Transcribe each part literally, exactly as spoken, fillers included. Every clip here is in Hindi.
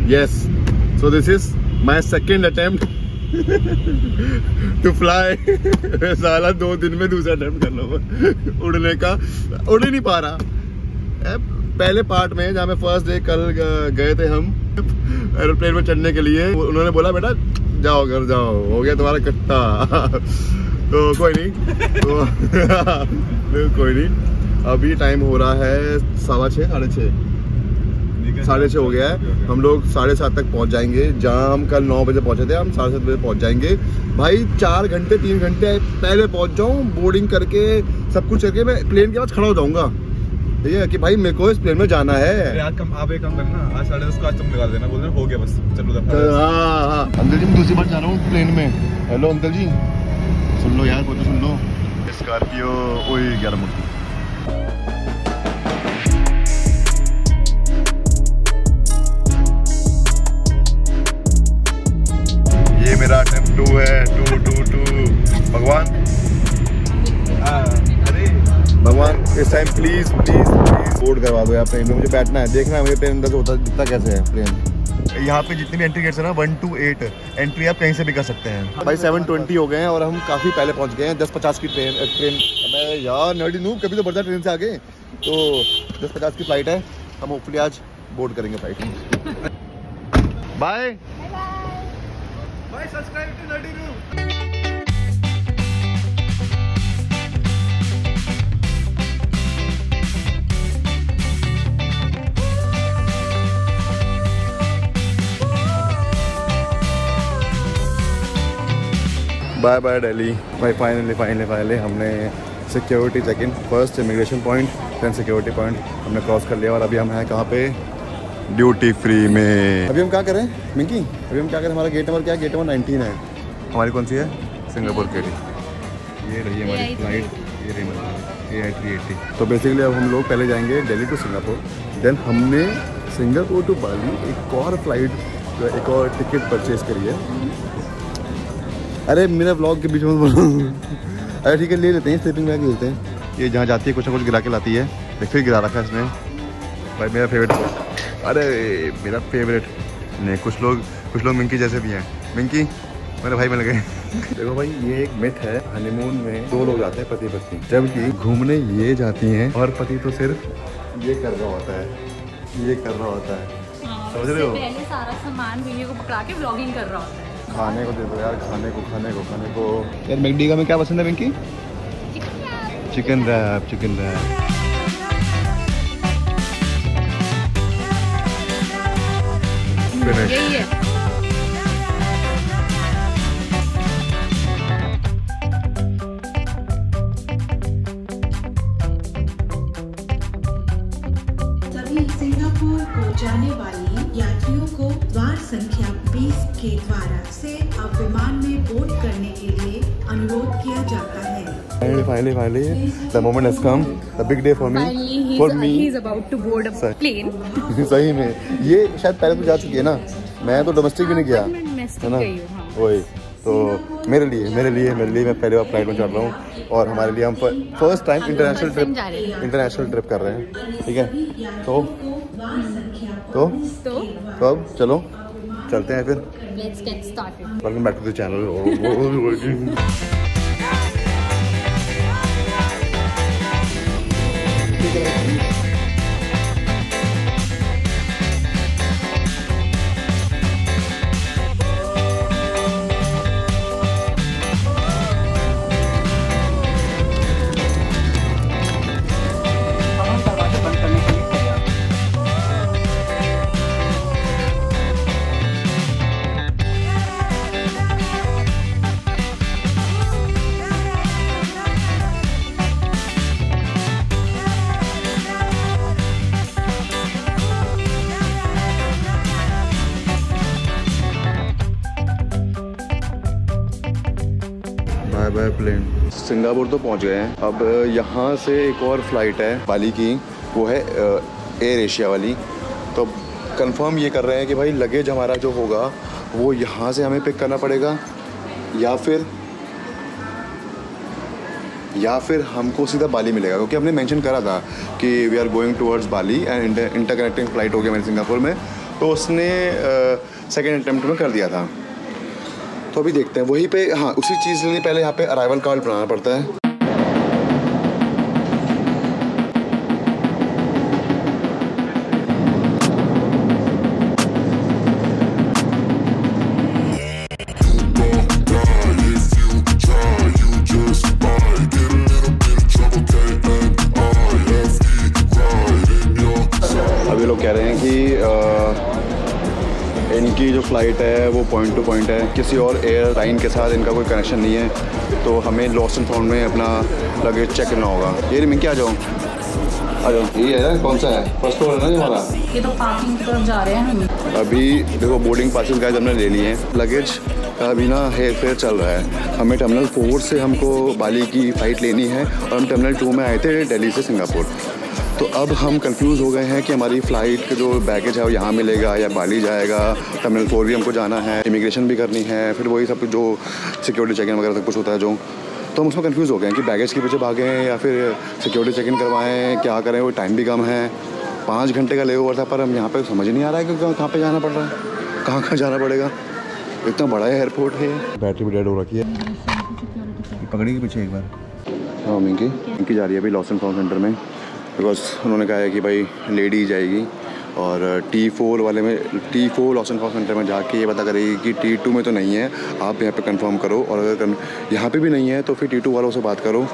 Yes, so this is my second attempt to fly. साला दो दिन में दूसरा अटेम्प्ट कर लो उड़ने का, उड़ ही नहीं पा रहा। पहले पार्ट में जहाँ मैं फर्स्ट डे कल गए थे हम एरोप्लेन में चढ़ने के लिए, उन्होंने बोला बेटा जाओ घर जाओ, हो गया तुम्हारा कट्टा। तो कोई नहीं तो कोई नहीं, अभी टाइम हो रहा है सवा छः साढ़े छः साढ़े छः हो गया है। हम लोग साढ़े सात तक पहुंच जाएंगे। जहाँ हम कल नौ बजे पहुंचे थे, हम साढ़े सात बजे पहुंच जाएंगे। भाई चार घंटे तीन घंटे पहले पहुंच जाऊँ, बोर्डिंग करके सब कुछ करके मैं प्लेन के पास खड़ा हो जाऊंगा। ठीक है कि भाई मेरे को इस प्लेन में जाना है। आज कम आप एक काम करना, आज साढ़े दस को आज तुम निकाल देना, बोल देना हो गया बस चलो। हाँ हाँ अंकल जी मैं दूसरी बार जा रहा हूँ प्लेन में। हेलो अंकल जी सुन लो यार, बोलो सुन लो। स्कॉर्पियो वही ग्यारह मुट्ठी। ये मेरा अटेम्प्ट टू है, टू टू टू भगवान अरे भगवान इस time please please please board करवा दो यार प्लेन में। मुझे बैठना है, देखना है मुझे प्लेन अंदर से होता दिखता कैसे है प्लेन। यहाँ पे जितने भी एंट्री गेट्स है ना वन टू एट एंट्री आप कहीं से भी कर सकते हैं। भाई सेवन ट्वेंटी हो गए हैं और हम काफ़ी पहले पहुँच गए हैं। दस पचास की ट्रेन ट्रेन अबे यार नर्डी नूब कभी तो बढ़ता ट्रेन से आगे। तो दस पचास की फ्लाइट है, हम होपफुली आज बोर्ड करेंगे फ्लाइट। बाय भाई subscribe to nerdy noob. Bye bye Delhi. भाई फाइनली फाइनली फाइनली हमने security check in, first immigration point then security point हमने क्रॉस कर लिया। और अभी हम हैं कहाँ पे, ड्यूटी फ्री में। अभी हम क्या करें मिंकी, अभी हम क्या करें, हमारा गेट नंबर क्या है, गेट नंबर नाइनटीन है। हमारी कौन सी है, सिंगापुर के लिए। ये रही हमारी फ्लाइट, ये रही हमारी ए आई थ्री एट्टी। तो बेसिकली अब हम लोग पहले जाएंगे दिल्ली टू सिंगापुर, देन हमने सिंगापुर टू बाली एक और फ्लाइट एक और टिकट परचेज करी है। अरे मेरा ब्लॉग के बीच में बोलो। अरे ठीक है ले लेते हैं, स्लीपिंग बैग लेते हैं। ये जहाँ जाती है कुछ ना कुछ गिरा के लाती है, देख फिर गिरा रखा है इसने। भाई मेरा फेवरेट, अरे मेरा फेवरेट नहीं, कुछ लोग कुछ लोग मिंकी जैसे भी हैं। मिंकी मेरे भाई मिल गए। देखो भाई ये एक मिथ है, हनीमून में दो लोग जाते हैं पति पत्नी, जबकि घूमने ये जाती हैं और पति तो सिर्फ ये कर रहा होता है, ये कर रहा होता है। समझ रहे हो, पहले सारा सामान वीडियो को पकड़ा के व्लॉगिंग कर रहा होता है। खाने को दे दो यार, खाने को खाने को खाने को यार। मैकडी का में क्या पसंद है मिंकी? Chicken wrap, chicken wrap. यही है। सभी सिंगापुर को जाने वाली यात्रियों को द्वार संख्या बीस के द्वारा से अब विमान में बोर्ड करने के लिए अनुरोध किया जाता है। Finally, finally, finally, the moment has come. The big day for me. Finally, he's, for me. he's about to board a plane. सही में ये शायद पहले तो जा चुकी है ना, मैं तो डोमेस्टिक भी नहीं गया है ना। वही तो मेरे लिए मेरे लिए मेरे लिए मैं पहले बार फ्लाइट में चढ़ रहा हूँ और हमारे लिए हम first time international trip international trip कर रहे हैं। ठीक है तो तो तो तो अब चलो चलते हैं फिर। Let's get started. Welcome back to the channel. Bye bye plane. Singapore तो पहुंच गए हैं। अब यहाँ से एक और फ्लाइट है बाली की, वो है एयर एशिया वाली। तो कंफर्म ये कर रहे हैं कि भाई लगेज हमारा जो होगा वो यहाँ से हमें पिक करना पड़ेगा या फिर या फिर हमको सीधा बाली मिलेगा, क्योंकि हमने मेंशन करा था कि we are going towards Bali and interconnecting flight हो गया मेरे सिंगापुर में। तो उसने सेकेंड अटैम्प्ट में कर दिया था। तो अभी देखते हैं वहीं पे, हाँ उसी चीज़ के लिए पहले यहाँ पे अराइवल कार्ड बनाना पड़ता है। अभी लोग कह रहे हैं कि आ, इनकी जो फ़्लाइट है वो पॉइंट टू पॉइंट है, किसी और एयरलाइन के साथ इनका कोई कनेक्शन नहीं है, तो हमें लॉस्ट एंड फाउंड में अपना लगेज चेक करना होगा। ये रिमिंग क्या, आ जाओ आ जाओ। ये है कौन सा है, फर्स्ट फ्लोर है ना ये हमारा? ये तो पार्किंग की तरफ जा रहे हैं हम। अभी देखो बोर्डिंग पासेस गाइस हमने ले लिए हैं, लगेज का अभी ना हेर फेर चल रहा है। हमें टर्मिनल फोर से हमको बाली की फ़्लाइट लेनी है और हम टर्मिनल टू में आए थे दिल्ली से सिंगापुर। तो अब हम कंफ्यूज हो गए हैं कि हमारी फ़्लाइट का जो बैगेज है वो यहाँ मिलेगा या बाली जाएगा। टर्मिनल फोर भी हमको जाना है, इमिग्रेशन भी करनी है, फिर वही सब जो सिक्योरिटी चेक इन वगैरह सब कुछ होता है जो, तो हम उसमें कंफ्यूज हो गए हैं कि बैगेज के पीछे भागें या फिर सिक्योरिटी चेक इन करवाएं, क्या करें। वो टाइम भी कम है, पाँच घंटे का ले ओवर था, पर हम यहाँ पर समझ नहीं आ रहा है कि कहाँ पर जाना पड़ रहा है, कहाँ कहाँ जाना पड़ेगा। इतना बड़ा एयरपोर्ट है। बैटरी भी डेड हो रखी है, पकड़ी के पीछे एक बार। हाँ मिंकी इनकी जा रही है अभी लॉस्ट एंड फाउंड सेंटर में, बिकॉज उन्होंने कहा है कि भाई लेडी जाएगी और टी फोर वाले में, T four lost and found centre में जाके ये पता करेगी कि टी टू में तो नहीं है, आप यहाँ पे कंफर्म करो, और अगर यहाँ पे भी नहीं है तो फिर टी टू वालों से बात करो।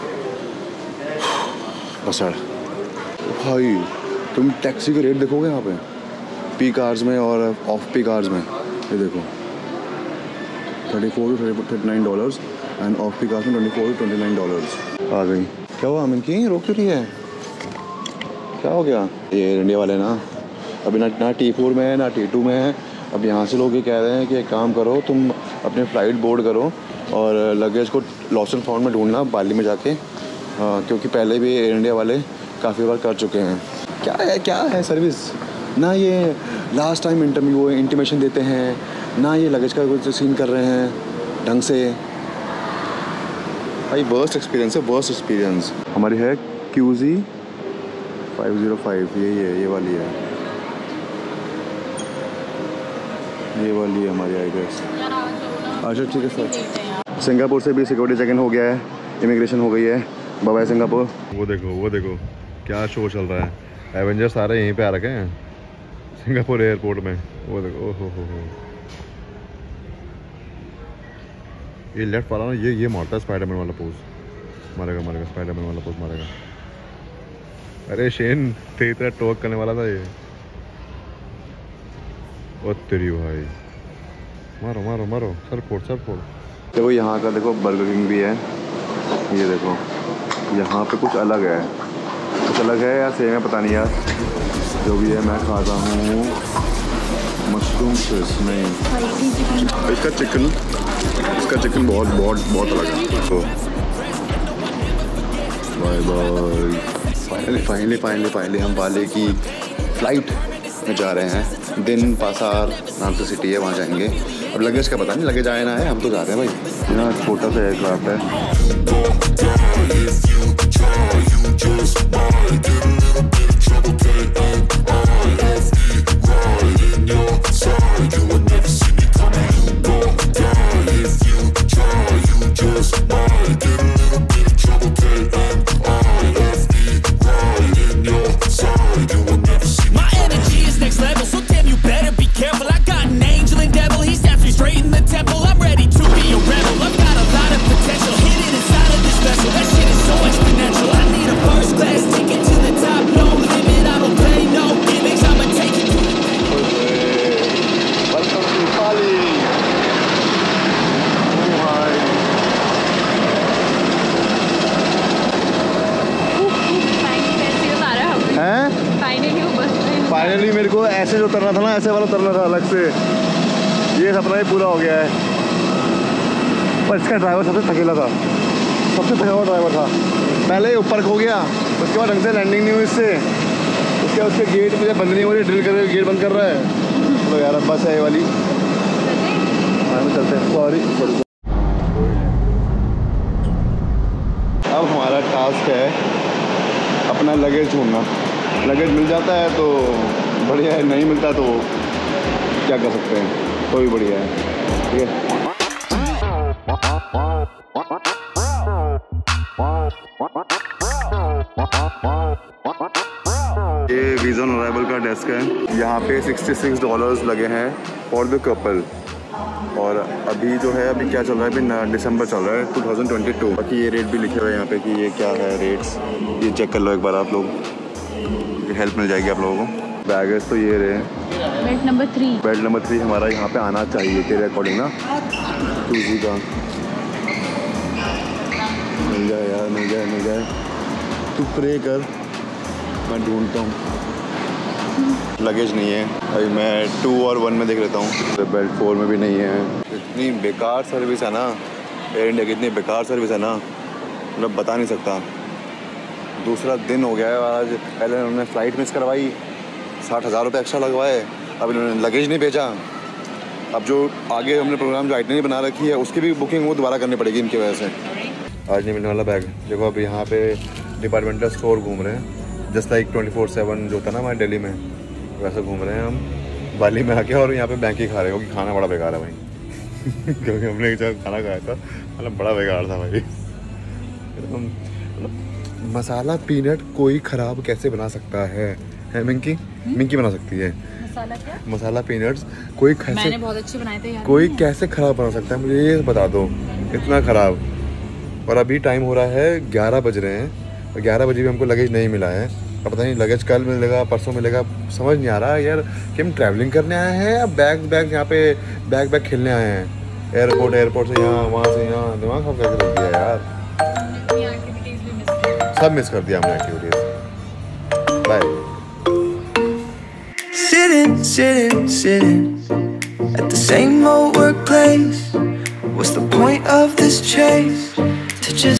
बसड़ भाई तुम टैक्सी के रेट देखोगे यहाँ पे पी कार्स में और ऑफ पी कार्स में, ये देखो thirty four to thirty nine dollars and off P cars में twenty four to twenty nine dollars आ गई। क्या हुआ अमिन की रोक क्यों रही है, क्या हो गया? ये इंडिया वाले ना अभी ना ना टी फोर में है ना टी टू में है। अब यहाँ से लोग ये कह रहे हैं कि एक काम करो, तुम अपने फ़्लाइट बोर्ड करो और लगेज को लॉस्ट एंड फाउंड में ढूंढना बाली में जाके, आ, क्योंकि पहले भी एयर इंडिया वाले काफ़ी बार कर चुके हैं। क्या है क्या है सर्विस ना, ये लास्ट टाइम इंटरव्यू इंटीमेशन देते हैं ना, ये लगेज का कुछ सीन कर रहे हैं ढंग से। भाई वर्स्ट एक्सपीरियंस है, वर्स्ट एक्सपीरियंस। हमारी है Q G five zero five, यही है, ये वाली है, ये वाली है हमारी आई गेस। अच्छा ठीक है सर। सिंगापुर से भी सिक्योरिटी चेक इन हो गया है, इमिग्रेशन हो गई है। Bye bye Singapore. वो देखो वो देखो क्या शो चल रहा है, एवेंजर्स सारे यहीं पे आ रखे हैं सिंगापुर एयरपोर्ट में। वो देखो ओहो हो हो, ये लेफ्ट वाला ना, ये ये मारता है स्पाइडरमैन वाला पोज, मारेगा मारेगा स्पाइडरमैन वाला पोज मारेगा। अरे शेन तेरी तरह टॉक करने वाला था ये। ओ तेरी भाई, मारो मारो मारो, सर फोड़ सर फोड़। देखो यहाँ का देखो बर्गर किंग भी है, ये देखो यहाँ पे कुछ अलग है, कुछ अलग है या सेम है पता नहीं यार, जो भी है। मैं खाता हूँ मशरूम फिश, नहीं इसका चिकन, इसका चिकन बहुत बहुत बहुत अलग है। तो bye bye. Finally finally finally finally हम बाली की फ़्लाइट में जा रहे हैं। दिन पासार नाम से सिटी है, वहाँ जाएंगे। अब लगेज का पता नहीं, लगेज आए ना है, हम तो जा रहे हैं भाई। यहाँ छोटा सा एयरक्राफ्ट है। फाइनली मेरे को ऐसे जो उतरना था ना, ऐसे वाला उतरना था अलग से, ये सपना ही पूरा हो गया है। पर इसका ड्राइवर सबसे थकेला था, सबसे थका हुआ ड्राइवर था। पहले ऊपर खो गया, उसके बाद ढंग से लैंडिंग नहीं हुई इससे, उसके उसके गेट मुझे बंद नहीं हो रही, ड्रिल कर गेट बंद कर रहा है। तो यार अब बस है ये वाली, चलते हैं। सॉरी अब हमारा टास्क है अपना लगेज ढूंढना। लगेज मिल जाता है तो बढ़िया है, नहीं मिलता तो क्या कर सकते हैं, तो भी बढ़िया है। ठीक है, ये वीज़ा ऑन अराइवल का डेस्क है। यहाँ पे छियासठ डॉलर्स लगे हैं फॉर द कपल। और अभी जो है, अभी क्या चल रहा है, अभी दिसंबर चल रहा है दो हज़ार बाईस। बाकी ये रेट भी लिखे हुए हैं यहाँ पे कि ये क्या है रेट्स, ये चेक कर लो एक बार आप लोग, हेल्प मिल जाएगी आप लोगों को। बैगेज तो ये रहे, belt number three. Belt number three हमारा यहाँ पे आना चाहिए तेरे अकॉर्डिंग ना, टू जी का। मिल जाए यार, मिल जाए, मिल जाए, तू प्रे कर, मैं ढूंढता हूँ। लगेज नहीं है अभी, मैं टू और वन में देख लेता हूँ। तो बेड फोर में भी नहीं है। इतनी बेकार सर्विस है ना एयर इंडिया की, इतनी बेकार सर्विस है ना, मतलब बता नहीं सकता। दूसरा दिन हो गया है आज, पहले उन्होंने फ़्लाइट मिस करवाई, साठ हज़ार रुपये एक्स्ट्रा लगवाए, अब इन्होंने लगेज नहीं भेजा। अब जो आगे हमने प्रोग्राम जो आइटनरी बना रखी है उसकी भी बुकिंग वो दोबारा करनी पड़ेगी इनकी वजह से। आज नहीं मिलने वाला बैग। देखो अब यहाँ पे डिपार्टमेंटल स्टोर घूम रहे हैं, just like twenty four seven जो था ना हमारे दिल्ली में, वैसे घूम रहे हैं हम बाली में आके। और यहाँ पे बैंक ही खा रहे हो कि खाना बड़ा बेकार है भाई क्योंकि हमने एक जगह खाना खाया था, मतलब बड़ा बेकार था भाई। मतलब मसाला पीनट कोई ख़राब कैसे बना सकता है, है मिंकी? मिंकी बना सकती है मसाला क्या? मसाला पीनट्स कोई कैसे, मैंने बहुत अच्छे बनाए थे यार। कोई कैसे ख़राब बना सकता है, मुझे ये बता दो, इतना ख़राब। और अभी टाइम हो रहा है ग्यारह बज रहे हैं, और ग्यारह बजे भी हमको लगेज नहीं मिला है। अब पता नहीं लगेज कल मिलेगा परसों मिलेगा, समझ नहीं आ रहा यार कि हम ट्रैवलिंग करने आए हैं या बैग बैग यहाँ पे बैग बैग खेलने आए हैं। एयरपोर्ट एयरपोर्ट से यहाँ, वहाँ से यहाँ, दिमाग खराब करके रख दिया यार। सब मिस कर दिया हमने activities. Bye. Sitting, sitting, sitting at the same old workplace. What's the point of this chase? To just